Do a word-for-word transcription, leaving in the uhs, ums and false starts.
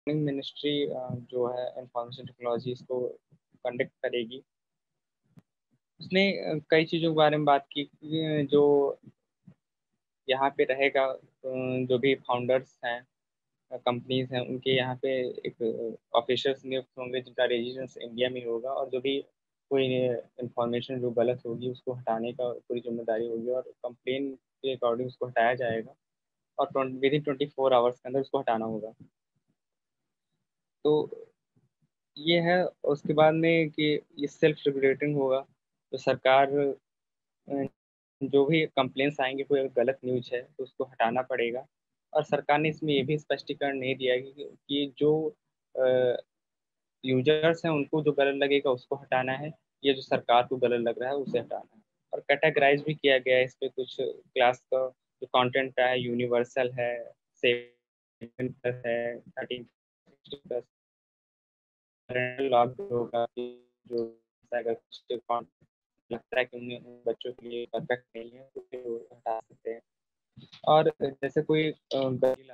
Ministry जो है information technology इसको कंडक्ट करेगी। उसने अ, कई चीज़ों के बारे में बात की कि जो यहाँ पे रहेगा, अ, जो भी फाउंडर्स हैं, कंपनीज हैं, उनके यहाँ पे एक ऑफिसर्स नियुक्त होंगे जिनका रेजिडेंस इंडिया में होगा, और जो भी कोई इंफॉर्मेशन जो गलत होगी उसको हटाने का पूरी जिम्मेदारी होगी, और कंप्लेन के अकॉर्डिंग उसको हटाया जाएगा, और within twenty four hours के अंदर उसको हटाना होगा। तो ये है। उसके बाद में कि ये सेल्फ रेगुलेटिंग होगा, तो सरकार अ, जो भी कंप्लेंट्स आएंगे, कोई अगर गलत न्यूज है तो उसको हटाना पड़ेगा। और सरकार ने इसमें ये भी स्पष्टीकरण नहीं दिया है कि, कि जो यूजर्स हैं उनको जो गलत लगेगा उसको हटाना है, या जो सरकार को गलत लग रहा है उसे हटाना है। और कैटेगराइज भी किया गया है इस पे, कुछ क्लास का जो कंटेंट का है, यूनिवर्सल है, सेवन प्लस है, थर्टीन प्लस लॉक होगा कि जो अगर कुछ content लगता है कि उन्हें उन बच्चों के लिए परफेक्ट नहीं है तो फिर वो हटा सकते हैं। और जैसे कोई